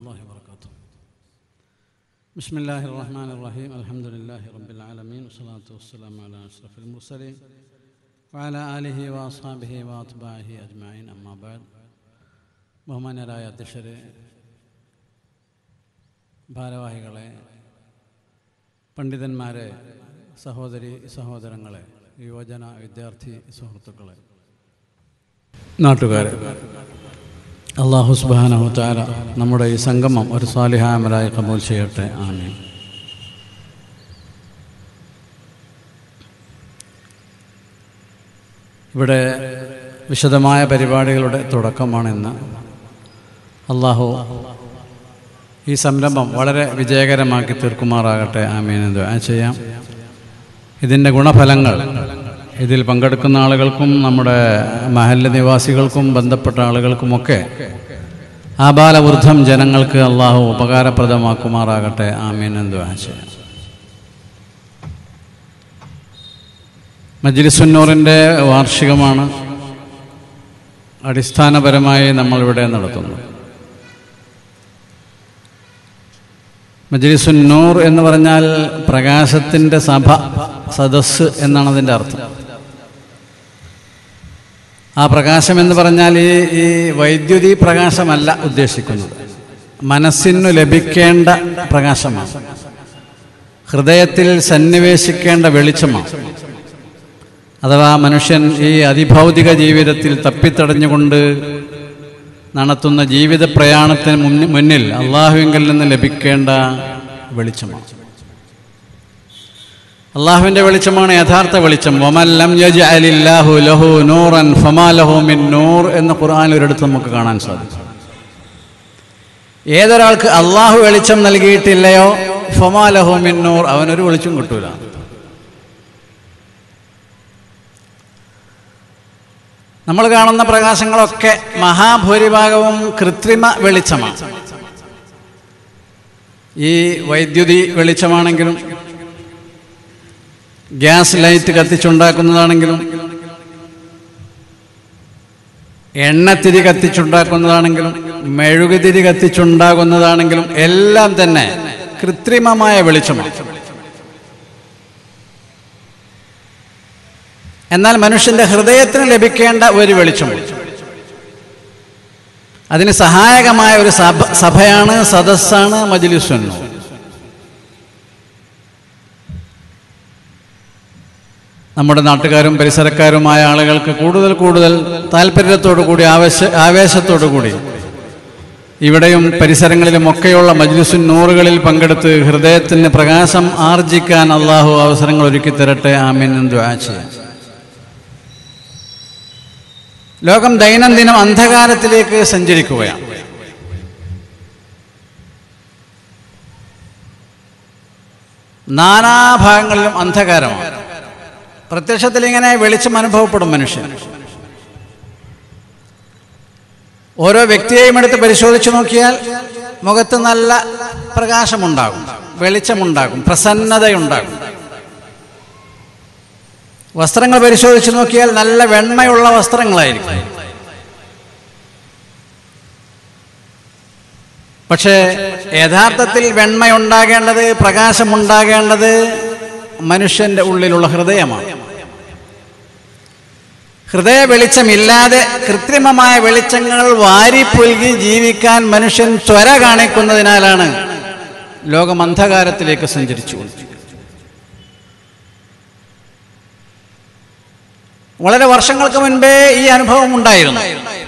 الله وبركاته. بسم الله الرحمن الرحيم. الحمد لله رب العالمين والصلاة والسلام على أشرف المرسلين وعلى آله وأصحابه وأتباعه أجمعين. أما بعد. ബഹുമാന്യരായ അധ്യക്ഷരെ, ഭാരവാഹികളെ, പണ്ഡിതന്മാരെ, സഹോദരി സഹോദരങ്ങളെ, യുവജന വിദ്യാർത്ഥി സുഹൃത്തുക്കളെ, നാട്ടുകാരെ, അല്ലാഹു സുബ്ഹാനഹു തആല നമ്മുടെ ഈ സംഗമം ഒരു സാലിഹായ അമലായി ഖബൂൽ ചെയ്യട്ടെ. ആമീൻ. ഇവിടെ വിശദമായ പരിപാടികളുടെ തുടക്കമാണിന്ന്. അല്ലാഹു ഈ സംരംഭം വളരെ വിജയകരമാക്കി തീർക്കുമാറാകട്ടെ. ആമീൻ എന്ന് ദുആ ചെയ്യാം. ഇതിൻ്റെ ഗുണഫലങ്ങൾ ഇതിൽ പങ്കെടുക്കുന്ന ആളുകൾക്കും നമ്മുടെ മഹല്ല് നിവാസികൾക്കും ബന്ധപ്പെട്ട ആളുകൾക്കുമൊക്കെ ആബാലവൃദ്ധം ജനങ്ങൾക്ക് അല്ലാഹു ഉപകാരപ്രദമാക്കുമാറാകട്ടെ. ആമീൻ എന്ന് ദുആ ചെയ്യാം. മജ്ലിസുന്നൂറിൻ്റെ വാർഷികമാണ് അടിസ്ഥാനപരമായി നമ്മളിവിടെ നടത്തുന്നത്. മജ്ലിസുന്നൂർ എന്ന് പറഞ്ഞാൽ പ്രകാശത്തിൻ്റെ സഭ, സദസ്സ് എന്നാണ് അതിൻ്റെ അർത്ഥം. ആ പ്രകാശം എന്ന് പറഞ്ഞാൽ ഈ വൈദ്യുതി പ്രകാശമല്ല ഉദ്ദേശിക്കുന്നത്, മനസ്സിനു ലഭിക്കേണ്ട പ്രകാശമാണ്, ഹൃദയത്തിൽ സന്നിവേശിക്കേണ്ട വെളിച്ചമാണ്. അഥവാ മനുഷ്യൻ ഈ അതിഭൗതിക ജീവിതത്തിൽ തപ്പിത്തടഞ്ഞുകൊണ്ട് നടത്തുന്ന ജീവിത പ്രയാണത്തിന് മുന്നിൽ അള്ളാഹുവിങ്കിൽ നിന്ന് ലഭിക്കേണ്ട വെളിച്ചമാണ്. അള്ളാഹുവിൻ്റെ വെളിച്ചമാണ് യഥാർത്ഥ വെളിച്ചം. വമൻ ലം യജ്അലില്ലാഹു ലഹു നൂറൻ ഫമാ ലഹു മിൻ നൂർ എന്ന് ഖുർആനിൽ ഒരിടത്ത് നമുക്ക് കാണാൻ സാധിക്കും. ഏതൊരാൾക്ക് അള്ളാഹു വെളിച്ചം നൽകിയിട്ടില്ലയോ ഫമാ ലഹു മിൻ നൂർ, അവനൊരു വെളിച്ചം കിട്ടൂല. നമ്മൾ കാണുന്ന പ്രകാശങ്ങളൊക്കെ മഹാഭൂരിഭാഗവും കൃത്രിമ വെളിച്ചമാണ്. ഈ വൈദ്യുതി വെളിച്ചമാണെങ്കിലും ഗ്യാസ് ലൈറ്റ് കത്തിച്ചുണ്ടാക്കുന്നതാണെങ്കിലും എണ്ണത്തിരി കത്തിച്ചുണ്ടാക്കുന്നതാണെങ്കിലും മെഴുകുതിരി കത്തിച്ചുണ്ടാകുന്നതാണെങ്കിലും എല്ലാം തന്നെ കൃത്രിമമായ വെളിച്ചമാണ്. എന്നാൽ മനുഷ്യന്റെ ഹൃദയത്തിന് ലഭിക്കേണ്ട ഒരു വെളിച്ചമുണ്ട്. അതിന് സഹായകമായ ഒരു സഭയാണ്, സദസ്സാണ് മജ്ലിസുന്നൂർ. നമ്മുടെ നാട്ടുകാരും പരിസരക്കാരുമായ ആളുകൾക്ക് കൂടുതൽ താല്പര്യത്തോടു കൂടി ആവേശത്തോടു കൂടി ഇവിടെയും പരിസരങ്ങളിലുമൊക്കെയുള്ള മജ്ലിസുന്നൂറുകളിൽ പങ്കെടുത്ത് ഹൃദയത്തിന് പ്രകാശം ആർജിക്കാൻ അള്ളാഹു അവസരങ്ങൾ ഒരുക്കി തരട്ടെ. ആമീൻ എന്ന് ദുആ ചെയ്യാം. ലോകം ദൈനംദിനം അന്ധകാരത്തിലേക്ക് സഞ്ചരിക്കുകയാണ്. നാനാഭാഗങ്ങളിലും അന്ധകാരമാണ്. പ്രത്യക്ഷത്തിൽ ഇങ്ങനെ വെളിച്ചം അനുഭവപ്പെടും മനുഷ്യൻ. ഓരോ വ്യക്തിയെയും എടുത്ത് പരിശോധിച്ചു നോക്കിയാൽ മുഖത്ത് നല്ല പ്രകാശമുണ്ടാകും, വെളിച്ചമുണ്ടാകും, പ്രസന്നതയുണ്ടാകും. വസ്ത്രങ്ങൾ പരിശോധിച്ചു നോക്കിയാൽ നല്ല വെണ്മയുള്ള വസ്ത്രങ്ങളായിരിക്കും. പക്ഷേ യഥാർത്ഥത്തിൽ വെണ്മയുണ്ടാകേണ്ടത്, പ്രകാശമുണ്ടാകേണ്ടത് മനുഷ്യന്റെ ഉള്ളിലുള്ള ഹൃദയമാണ്. ഹൃദയ വെളിച്ചമില്ലാതെ കൃത്രിമമായ വെളിച്ചങ്ങൾ വാരിപ്പുൽകി ജീവിക്കാൻ മനുഷ്യൻ ത്വര കാണിക്കുന്നതിനാലാണ് ലോകം അന്ധകാരത്തിലേക്ക് സഞ്ചരിച്ചുകൊണ്ടിരിക്കുന്നത്. വളരെ വർഷങ്ങൾക്ക് മുൻപേ ഈ അനുഭവം ഉണ്ടായിരുന്നു.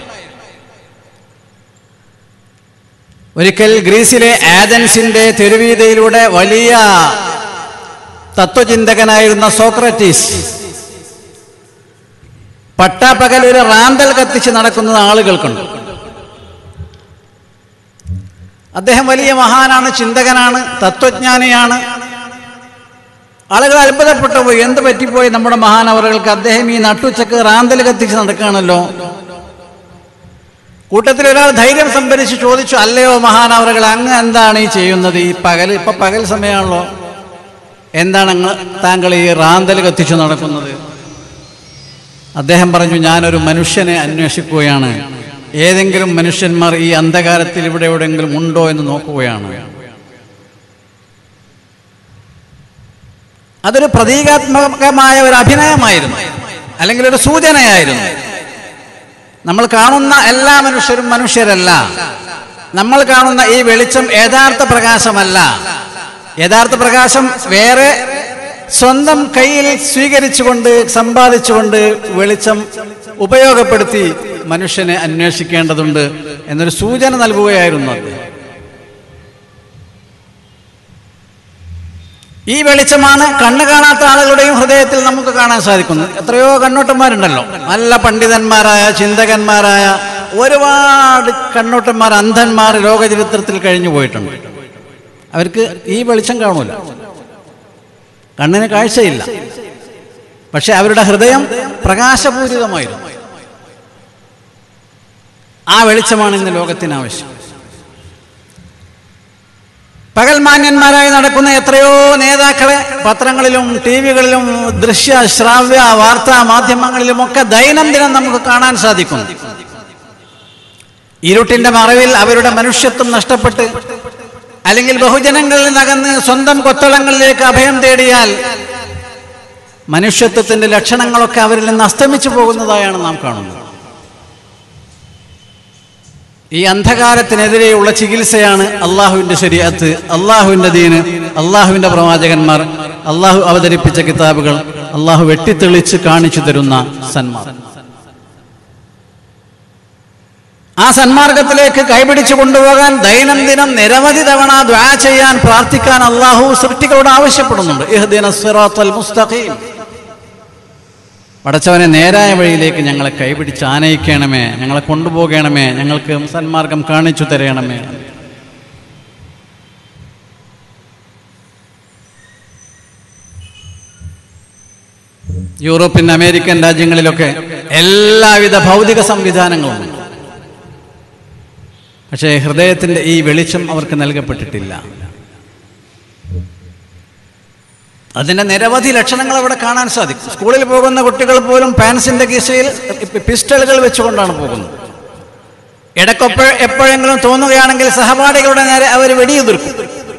ഒരിക്കൽ ഗ്രീസിലെ ആഥൻസിന്റെ തെരുവീഥിയിലൂടെ വലിയ തത്വചിന്തകനായിരുന്ന സോക്രട്ടീസ് പട്ടാപ്പകൽ ഒരു റാന്തൽ കത്തിച്ച് നടക്കുന്നത് ആളുകൾക്കുണ്ട്. അദ്ദേഹം വലിയ മഹാനാണ്, ചിന്തകനാണ്, തത്വജ്ഞാനിയാണ്. ആളുകൾ അത്ഭുതപ്പെട്ടു പോയി, എന്ത് പറ്റിപ്പോയി നമ്മുടെ മഹാനവറുകൾക്ക്? അദ്ദേഹം ഈ നട്ടുച്ചക്ക് റാന്തൽ കത്തിച്ച് നടക്കുകയാണല്ലോ. കൂട്ടത്തിൽ ഒരാൾ ധൈര്യം സംഭരിച്ച് ചോദിച്ചു, അല്ലയോ മഹാനവറുകൾ, അങ്ങ് എന്താണ് ഈ ചെയ്യുന്നത്? ഈ ഇപ്പൊ പകൽ സമയമാണല്ലോ, എന്താണ് താങ്കൾ ഈ റാന്തൽ കത്തിച്ചു നടക്കുന്നത്? അദ്ദേഹം പറഞ്ഞു, ഞാനൊരു മനുഷ്യനെ അന്വേഷിക്കുകയാണ്. ഏതെങ്കിലും മനുഷ്യന്മാർ ഈ അന്ധകാരത്തിൽ ഇവിടെ എവിടെയെങ്കിലും ഉണ്ടോ എന്ന് നോക്കുകയാണ്. അതൊരു പ്രതീകാത്മകമായ ഒരു അഭിനയമായിരുന്നു, അല്ലെങ്കിൽ ഒരു സൂചനയായിരുന്നു. നമ്മൾ കാണുന്ന എല്ലാ മനുഷ്യരും മനുഷ്യരല്ല. നമ്മൾ കാണുന്ന ഈ വെളിച്ചം യഥാർത്ഥ പ്രകാശമല്ല. യഥാർത്ഥ പ്രകാശം വേറെ, സ്വന്തം കയ്യിൽ സ്വീകരിച്ചുകൊണ്ട് സമ്പാദിച്ചുകൊണ്ട് വെളിച്ചം ഉപയോഗപ്പെടുത്തി മനുഷ്യനെ അന്വേഷിക്കേണ്ടതുണ്ട് എന്നൊരു സൂചന നൽകുകയായിരുന്നു അദ്ദേഹം. ഈ വെളിച്ചമാണ് കണ്ണ് കാണാത്ത ആളുകളുടെയും ഹൃദയത്തിൽ നമുക്ക് കാണാൻ സാധിക്കുന്നത്. എത്രയോ കണ്ണോട്ടന്മാരുണ്ടല്ലോ, നല്ല പണ്ഡിതന്മാരായ ചിന്തകന്മാരായ ഒരുപാട് കണ്ണോട്ടന്മാർ, അന്ധന്മാർ ലോകചരിത്രത്തിൽ കഴിഞ്ഞു പോയിട്ടുണ്ട്. അവർക്ക് ഈ വെളിച്ചം കാണൂല, കണ്ണിന് കാഴ്ചയില്ല, പക്ഷെ അവരുടെ ഹൃദയം പ്രകാശപൂരിതമായിരുന്നു. ആ വെളിച്ചമാണ് ഇന്ന് ലോകത്തിന് ആവശ്യം. പകൽമാന്യന്മാരായി നടക്കുന്ന എത്രയോ നേതാക്കളെ പത്രങ്ങളിലും ടിവികളിലും ദൃശ്യ ശ്രാവ്യ വാർത്താ മാധ്യമങ്ങളിലുമൊക്കെ ദൈനംദിനം നമുക്ക് കാണാൻ സാധിക്കും. ഇരുട്ടിന്റെ മറവിൽ അവരുടെ മനുഷ്യത്വം നഷ്ടപ്പെട്ട്, അല്ലെങ്കിൽ ബഹുജനങ്ങളിൽ നിന്നകന്ന് സ്വന്തം കൊത്തളങ്ങളിലേക്ക് അഭയം തേടിയാൽ മനുഷ്യത്വത്തിന്റെ ലക്ഷണങ്ങളൊക്കെ അവരിൽ നിന്ന് അസ്തമിച്ചു പോകുന്നതായാണ് നാം കാണുന്നത്. ഈ അന്ധകാരത്തിനെതിരെയുള്ള ചികിത്സയാണ് അള്ളാഹുവിന്റെ ശരീഅത്ത്, അള്ളാഹുവിന്റെ ദീന്, അള്ളാഹുവിന്റെ പ്രവാചകന്മാർ, അള്ളാഹു അവതരിപ്പിച്ച കിതാബുകൾ, അള്ളാഹു വെട്ടിത്തെളിച്ച് കാണിച്ചു തരുന്ന സന്മാർഗം. ആ സന്മാർഗത്തിലേക്ക് കൈപിടിച്ചു കൊണ്ടുപോകാൻ ദൈനംദിനം നിരവധി തവണ ദുആ ചെയ്യാൻ, പ്രാർത്ഥിക്കാൻ അള്ളാഹു സൃഷ്ടികളോട് ആവശ്യപ്പെടുന്നുണ്ട്. ഇഹ്ദിനസ് സിറാത്തൽ മുസ്തഖീം, പടച്ചവനെ നേരായ വഴിയിലേക്ക് ഞങ്ങളെ കൈപിടിച്ച് ആനയിക്കണമേ, ഞങ്ങളെ കൊണ്ടുപോകണമേ, ഞങ്ങൾക്ക് സന്മാർഗം കാണിച്ചു തരണമേ. യൂറോപ്യൻ അമേരിക്കൻ രാജ്യങ്ങളിലൊക്കെ എല്ലാവിധ ഭൗതിക സംവിധാനങ്ങളും, പക്ഷേ ഹൃദയത്തിന്റെ ഈ വെളിച്ചം അവർക്ക് നൽകപ്പെട്ടിട്ടില്ല. അതിന്റെ നിരവധി ലക്ഷണങ്ങൾ അവിടെ കാണാൻ സാധിക്കും. സ്കൂളിൽ പോകുന്ന കുട്ടികൾ പോലും പാൻസിന്റെ കീശയിൽ പിസ്റ്റളുകൾ വെച്ചുകൊണ്ടാണ് പോകുന്നത്. എപ്പോഴെങ്കിലും തോന്നുകയാണെങ്കിൽ സഹപാഠികളുടെ നേരെ അവർ വെടിയുതിർക്കും.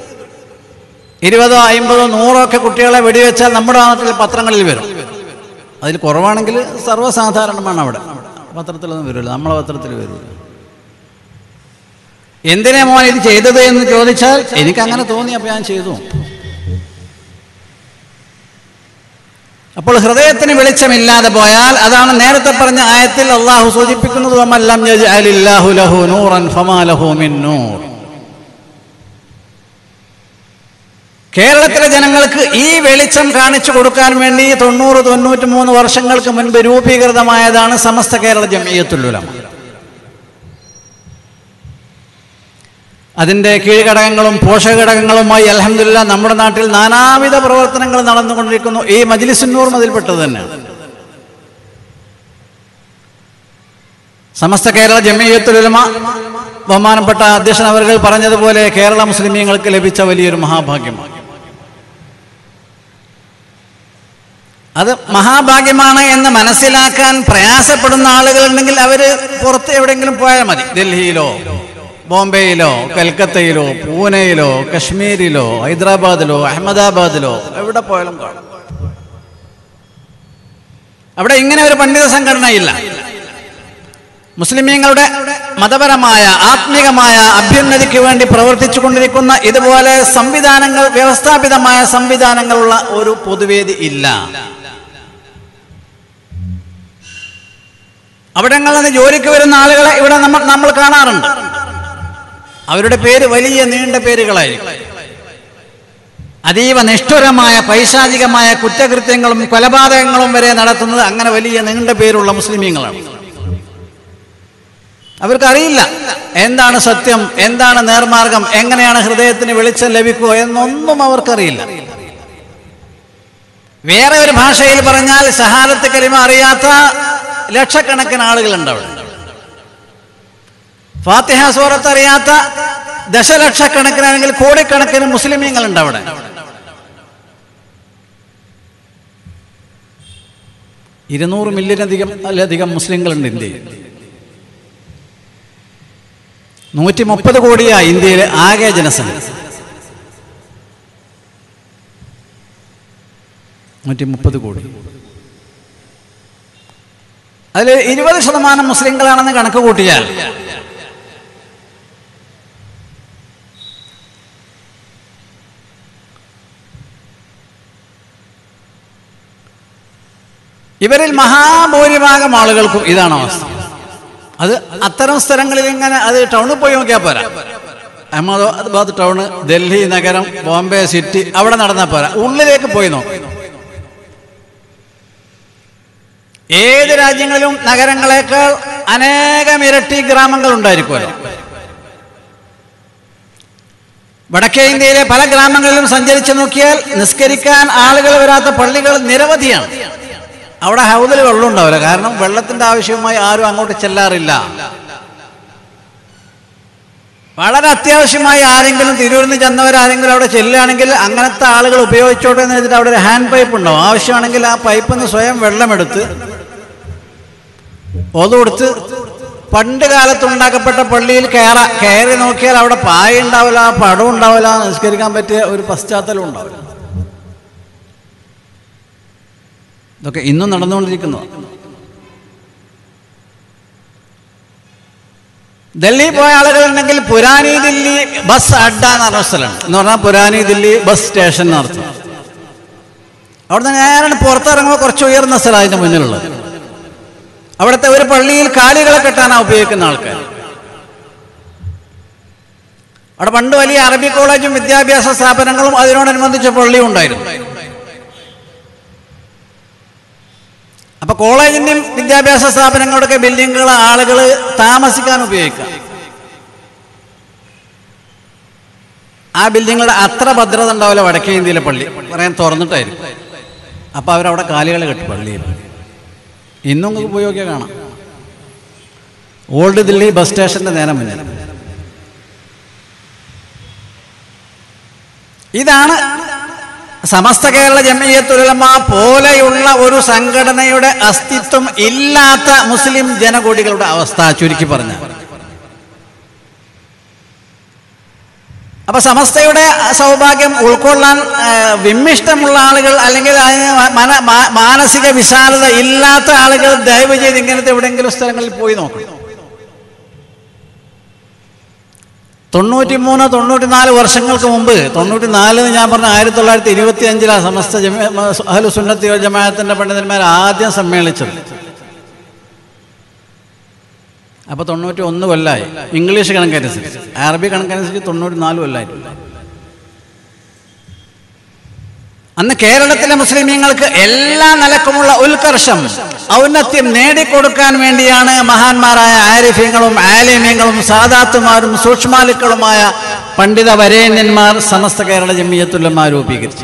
20, 50, 100 ഒക്കെ കുട്ടികളെ വെടിവെച്ചാൽ നമ്മുടെ നാട്ടിൽ പത്രങ്ങളിൽ വരും. അതിൽ കുറവാണെങ്കിൽ സർവ്വസാധാരണമാണ്. അവിടെ പത്രത്തിലൊന്നും വരില്ല, നമ്മളെ പത്രത്തിൽ വരില്ല. എന്തിനാ മോൻ ഇത് ചെയ്തത് എന്ന് ചോദിച്ചാൽ എനിക്കങ്ങനെ തോന്നി, അപ്പോൾ ഞാൻ ചെയ്തു. അപ്പോൾ ഹൃദയത്തിന് വെളിച്ചമില്ലാതെ പോയാൽ, അതാണ് നേരത്തെ പറഞ്ഞ ആയത്തിൽ അള്ളാഹു സൂചിപ്പിക്കുന്നത്, വമല്ലം യജ്അലില്ലാഹു ലഹു നൂറൻ ഫമാ ലഹു മിൻ നൂർ. കേരളത്തിലെ ജനങ്ങൾക്ക് ഈ വെളിച്ചം കാണിച്ചു കൊടുക്കാൻ വേണ്ടി 90-93 വർഷങ്ങൾക്ക് മുൻപ് രൂപീകൃതമായതാണ് സമസ്ത കേരള ജംഇയ്യത്തുൽ ഉലമ. അതിൻ്റെ കീഴ്ഘടകങ്ങളും പോഷകഘടകങ്ങളുമായി അൽഹംദുലില്ലാ നമ്മുടെ നാട്ടിൽ നാനാവിധ പ്രവർത്തനങ്ങൾ നടന്നുകൊണ്ടിരിക്കുന്നു. ഈ മജ്ലിസുൻ നൂറും അതിൽപ്പെട്ടത് തന്നെയാണ്. സമസ്ത കേരള ജംഇയ്യത്തുൽ ഉലമ ബഹുമാനപ്പെട്ട അധ്യക്ഷൻ അവർകൾ പറഞ്ഞതുപോലെ കേരള മുസ്ലിമീങ്ങൾക്ക് ലഭിച്ച വലിയൊരു മഹാഭാഗ്യമാണ്. അത് മഹാഭാഗ്യമാണ് എന്ന് മനസ്സിലാക്കാൻ പ്രയാസപ്പെടുന്ന ആളുകളുണ്ടെങ്കിൽ അവർ പുറത്ത് എവിടെയെങ്കിലും പോയാൽ മതി. ഡൽഹിയിലോ ബോംബെയിലോ കൽക്കത്തയിലോ പൂനെയിലോ കശ്മീരിലോ ഹൈദരാബാദിലോ അഹമ്മദാബാദിലോ എവിടെ പോയാലും കാണും. അവിടെ ഇങ്ങനെ ഒരു പണ്ഡിത സംഘടനയില്ല. മുസ്ലിമീങ്ങളുടെ മതപരമായ ആത്മീകമായ അഭ്യുന്നതിക്ക് വേണ്ടി പ്രവർത്തിച്ചു കൊണ്ടിരിക്കുന്ന ഇതുപോലെ സംവിധാനങ്ങൾ, വ്യവസ്ഥാപിതമായ സംവിധാനങ്ങളുള്ള ഒരു പൊതുവേദി ഇല്ല. അവിടങ്ങളിൽ നിന്ന് ജോലിക്ക് വരുന്ന ആളുകളെ ഇവിടെ നമ്മൾ കാണാറുണ്ട്. അവരുടെ പേര് വലിയ നീണ്ട പേരുകളായിരിക്കും. അതീവ നിഷ്ഠുരമായ പൈശാചികമായ കുറ്റകൃത്യങ്ങളും കൊലപാതകങ്ങളും വരെ നടത്തുന്നത് അങ്ങനെ വലിയ നീണ്ട പേരുള്ള മുസ്ലിമീങ്ങളാണ്. അവർക്കറിയില്ല എന്താണ് സത്യം, എന്താണ് നേർമാർഗം, എങ്ങനെയാണ് ഹൃദയത്തിന് വെളിച്ചം ലഭിക്കുക എന്നൊന്നും അവർക്കറിയില്ല. വേറെ ഒരു ഭാഷയിൽ പറഞ്ഞാൽ ഷഹാദത്ത് കലിമ അറിയാത്ത ലക്ഷക്കണക്കിന് ആളുകളുണ്ട് അവിടെ. ഫാത്തിഹ സൂറത്ത് അറിയാത്ത ദശലക്ഷക്കണക്കിന് അല്ലെങ്കിൽ കോടിക്കണക്കിന് മുസ്ലിമീങ്ങളുണ്ട് അവിടെ. $200 മില്യണിലധികം മുസ്ലിങ്ങളുണ്ട് ഇന്ത്യയിൽ. 130 കോടിയാണ് ഇന്ത്യയിലെ ആകെ ജനസംഖ്യ. 130 കോടി. അതിൽ 20% മുസ്ലിങ്ങളാണെന്ന് കണക്ക് കൂട്ടിയാൽ ഇവരിൽ മഹാഭൂരിഭാഗം ആളുകൾക്കും ഇതാണ് അവസ്ഥ. അത് അത്തരം സ്ഥലങ്ങളിൽ ഇങ്ങനെ അത് ടൗണിൽ പോയി നോക്കിയാൽ പോരാ. അഹമ്മദാബാദ് ടൗണ്, ഡൽഹി നഗരം, ബോംബെ സിറ്റി അവിടെ നടന്നാൽ പോരാ, ഉള്ളിലേക്ക് പോയി നോക്കും. ഏത് രാജ്യങ്ങളിലും നഗരങ്ങളെക്കാൾ അനേകം ഇരട്ടി ഗ്രാമങ്ങൾ ഉണ്ടായിരിക്കുമല്ലോ. വടക്കേ ഇന്ത്യയിലെ പല ഗ്രാമങ്ങളിലും സഞ്ചരിച്ചു നോക്കിയാൽ നിസ്കരിക്കാൻ ആളുകൾ വരാത്ത പള്ളികൾ നിരവധിയാണ്. അവിടെ ഹൗദിൽ വെള്ളം ഉണ്ടാവില്ല, കാരണം വെള്ളത്തിന്റെ ആവശ്യവുമായി ആരും അങ്ങോട്ട് ചെല്ലാറില്ല. വളരെ അത്യാവശ്യമായി ആരെങ്കിലും തിരൂരിൽ നിന്ന് ചെന്നവരാരെങ്കിലും അവിടെ ചെല്ലുകയാണെങ്കിൽ അങ്ങനത്തെ ആളുകൾ ഉപയോഗിച്ചോട്ടെ എന്ന് വെച്ചിട്ട് അവിടെ ഒരു ഹാൻഡ് പൈപ്പ് ഉണ്ടാവും. ആവശ്യമാണെങ്കിൽ ആ പൈപ്പിൽ നിന്ന് സ്വയം വെള്ളമെടുത്ത് ഒതുകൊടുത്ത് പണ്ട് കാലത്തുണ്ടാക്കപ്പെട്ട പള്ളിയിൽ കയറി നോക്കിയാൽ അവിടെ പായ ഉണ്ടാവില്ല, പടം ഉണ്ടാവില്ല, നിസ്കരിക്കാൻ പറ്റിയ ഒരു പശ്ചാത്തലം ഉണ്ടാവില്ല. ഇതൊക്കെ ഇന്നും നടന്നുകൊണ്ടിരിക്കുന്നു. ഡൽഹി പോയ ആളുകളുണ്ടെങ്കിൽ പുരാനി ദില്ലി ബസ് അഡ്ഡ എന്ന് പറഞ്ഞ സ്ഥലമാണ്. എന്ന് പറഞ്ഞാൽ പുരാനി ദില്ലി ബസ് സ്റ്റേഷൻ എന്നർത്ഥം. അവിടുന്ന് നേരെ പുറത്തിറങ്ങുമ്പോൾ കുറച്ച് ഉയർന്ന സ്ഥലം അതിൻ്റെ മുന്നിലുള്ളത്. അവിടുത്തെ ഒരു പള്ളിയിൽ കാലികളെ കെട്ടാനാണ് ഉപയോഗിക്കുന്ന ആൾക്കാർ. അവിടെ പണ്ട് വലിയ അറബി കോളേജും വിദ്യാഭ്യാസ സ്ഥാപനങ്ങളും അതിനോടനുബന്ധിച്ച പള്ളിയും ഉണ്ടായിരുന്നു. അപ്പൊ കോളേജിന്റെയും വിദ്യാഭ്യാസ സ്ഥാപനങ്ങളുടെയൊക്കെ ബിൽഡിങ്ങുകൾ ആളുകൾ താമസിക്കാൻ ഉപയോഗിക്കാം. ആ ബിൽഡിങ്ങുകളുടെ അത്ര ഭദ്രത ഉണ്ടാവില്ല വടക്കേ ഇന്ത്യയിലെ പള്ളി, പറയാൻ തുറന്നിട്ടായിരിക്കും. അപ്പൊ അവരവിടെ കാലികളെ കെട്ടി പള്ളിയിൽ. ഇന്നും നിങ്ങൾക്ക് ഉപയോഗിക്കാൻ കാണാം. ഓൾഡ് ദില്ലി ബസ് സ്റ്റേഷന്റെ നേരെ മുന്നിൽ. ഇതാണ് സമസ്ത കേരള ജംഇയ്യത്തുൽ ഉലമ പോലെയുള്ള ഒരു സംഘടനയുടെ അസ്തിത്വം ഇല്ലാത്ത മുസ്ലിം ജനകോടികളുടെ അവസ്ഥ, ചുരുക്കി പറഞ്ഞ. അപ്പൊ സമസ്തയുടെ സൗഭാഗ്യം ഉൾക്കൊള്ളാൻ വിമ്മിഷ്ടമുള്ള ആളുകൾ, അല്ലെങ്കിൽ അതിന് മാനസിക വിശാലത ഇല്ലാത്ത ആളുകൾ ദയവ് ചെയ്ത് ഇങ്ങനത്തെ എവിടെയെങ്കിലും സ്ഥലങ്ങളിൽ പോയി നോക്കണം. 93-94 വർഷങ്ങൾക്ക് മുമ്പ്, 94 ഞാൻ പറഞ്ഞ 1925 സമസ്ത അഹ്ലു സുന്നത്തി വൽ ജമാഅത്തിന്റെ പണ്ഡിതന്മാർ ആദ്യം സമ്മേളിച്ചത്. അപ്പൊ 91 കൊല്ലമായി ഇംഗ്ലീഷ് കണക്കനുസരിച്ച്. അറബി കണക്കനുസരിച്ച് 94 കൊല്ലമായിട്ടുണ്ട്. അന്ന് കേരളത്തിലെ മുസ്ലിമീങ്ങൾക്ക് എല്ലാ നിലക്കുമുള്ള ഉത്കർഷം, ഔന്നത്യം നേടിക്കൊടുക്കാൻ വേണ്ടിയാണ് മഹാന്മാരായ ആരിഫീങ്ങളും ആലിമീങ്ങളും സാദാത്തുമാരും സൂക്ഷ്മാലുക്കളുമായ പണ്ഡിത വരേണ്യന്മാർ സമസ്ത കേരള ജംഇയ്യത്തുൽ ഉലമ രൂപീകരിച്ചു.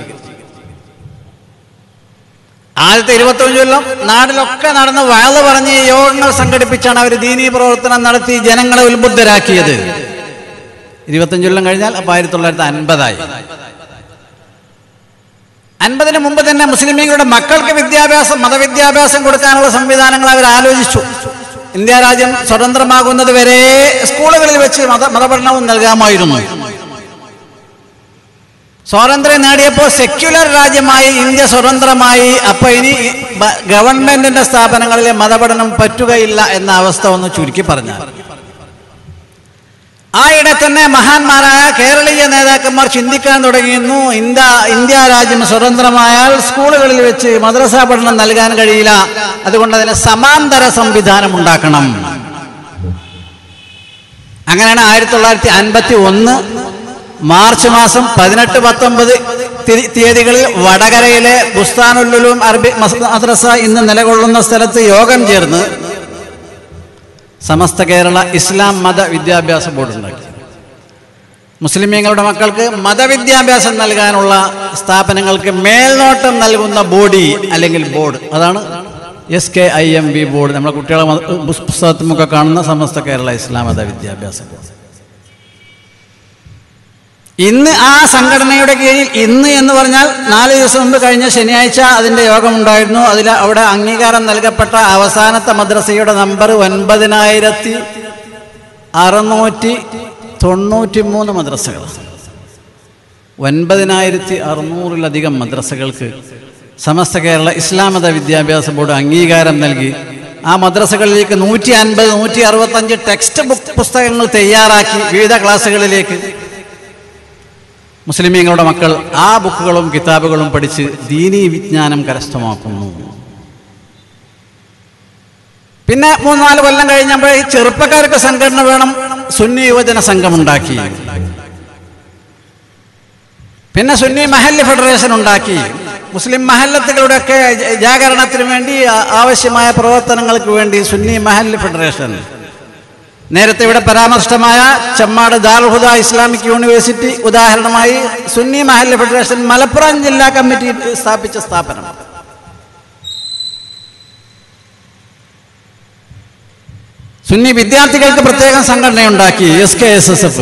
ആദ്യത്തെ 25 കൊല്ലം നാട്ടിലൊക്കെ നടന്ന് വഅള് പറഞ്ഞ് യോഗങ്ങൾ സംഘടിപ്പിച്ചാണ് അവർ ദീനീ പ്രവർത്തനം നടത്തി ജനങ്ങളെ ഉത്ബുദ്ധരാക്കിയത്. 25 കൊല്ലം കഴിഞ്ഞാൽ അപ്പോൾ 1950 50-ന് മുമ്പ് തന്നെ മുസ്ലിമീങ്ങളുടെ മക്കൾക്ക് മതവിദ്യാഭ്യാസം കൊടുക്കാനുള്ള സംവിധാനങ്ങൾ അവർ ആലോചിച്ചു. ഇന്ത്യ രാജ്യം സ്വതന്ത്രമാകുന്നത് വരെ സ്കൂളുകളിൽ വെച്ച് മതപഠനവും നൽകാമായിരുന്നു. സ്വാതന്ത്ര്യം നേടിയപ്പോൾ സെക്യുലർ രാജ്യമായി ഇന്ത്യ സ്വതന്ത്രമായി. അപ്പൊ ഇനി ഗവൺമെന്റിന്റെ സ്ഥാപനങ്ങളിലെ മതപഠനം പറ്റുകയില്ല എന്ന അവസ്ഥ ഒന്ന് ചുരുക്കി പറഞ്ഞാൽ, ആയിടെ തന്നെ മഹാന്മാരായ കേരളീയ നേതാക്കന്മാർ ചിന്തിക്കാൻ തുടങ്ങിയിരുന്നു, ഇന്ത്യ രാജ്യം സ്വതന്ത്രമായാൽ സ്കൂളുകളിൽ വെച്ച് മദ്രസ പഠനം നൽകാൻ കഴിയില്ല, അതുകൊണ്ട് അതിന് സമാന്തര സംവിധാനം ഉണ്ടാക്കണം. അങ്ങനെയാണ് 1951 മാർച്ച് മാസം 18-19 തീയതികളിൽ വടകരയിലെ ബുസ്താനുൽ ഉലൂം അറബി മദ്രസ ഇന്ന് നിലകൊള്ളുന്ന സ്ഥലത്ത് യോഗം ചേർന്ന് സമസ്ത കേരള ഇസ്ലാം മത വിദ്യാഭ്യാസ ബോർഡ് ഉണ്ടാക്കി. മുസ്ലിമീങ്ങളുടെ മക്കൾക്ക് മതവിദ്യാഭ്യാസം നൽകാനുള്ള സ്ഥാപനങ്ങൾക്ക് മേൽനോട്ടം നൽകുന്ന ബോഡി അല്ലെങ്കിൽ ബോർഡ്, അതാണ് SKIMB ബോർഡ്. നമ്മളെ കുട്ടികളെ പുസ്തകത്തുമൊക്കെ കാണുന്ന സമസ്ത കേരള ഇസ്ലാം മത വിദ്യാഭ്യാസ ബോർഡ്. ഇന്ന് ആ സംഘടനയുടെ കീഴിൽ, ഇന്ന് എന്ന് പറഞ്ഞാൽ 4 ദിവസം മുമ്പ് കഴിഞ്ഞ ശനിയാഴ്ച അതിൻ്റെ യോഗമുണ്ടായിരുന്നു. അവിടെ അംഗീകാരം നൽകപ്പെട്ട അവസാനത്തെ മദ്രസയുടെ നമ്പർ 9,000 693 മദ്രസകൾ, 9600-ലധികം മദ്രസകൾക്ക് സമസ്ത കേരള ഇസ്ലാം മത വിദ്യാഭ്യാസ ബോർഡ് അംഗീകാരം നൽകി. ആ മദ്രസകളിലേക്ക് 150-165 ടെക്സ്റ്റ് ബുക്ക് പുസ്തകങ്ങൾ തയ്യാറാക്കി വിവിധ ക്ലാസ്സുകളിലേക്ക് മുസ്ലിമീങ്ങളുടെ മക്കൾ ആ ബുക്കുകളും കിതാബുകളും പഠിച്ച് ദീനീ വിജ്ഞാനം കരസ്ഥമാക്കുന്നു. പിന്നെ 3-4 കൊല്ലം കഴിഞ്ഞപ്പോൾ ഈ ചെറുപ്പക്കാർക്ക് സംഘടന വേണം, സുന്നി യുവജന സംഘമുണ്ടാക്കി. പിന്നെ സുന്നി മഹല്ല് ഫെഡറേഷൻ ഉണ്ടാക്കി. മുസ്ലിം മഹല്ലത്തുകളുടെയൊക്കെ ജാഗരണത്തിന് വേണ്ടി ആവശ്യമായ പ്രവർത്തനങ്ങൾക്ക് വേണ്ടി സുന്നി മഹല്ല് ഫെഡറേഷൻ. നേരത്തെ ഇവിടെ പരാമർശമായ ചെമ്മാട് ദാറുൽ ഹുദ ഇസ്ലാമിക് യൂണിവേഴ്സിറ്റി ഉദാഹരണമായി സുന്നി മഹല്ല് ഫെഡറേഷൻ മലപ്പുറം ജില്ലാ കമ്മിറ്റി സ്ഥാപിച്ച സ്ഥാപനം. സുന്നി വിദ്യാർത്ഥികൾക്ക് പ്രത്യേകം സംഘടനയുണ്ടാക്കി, SKSSF.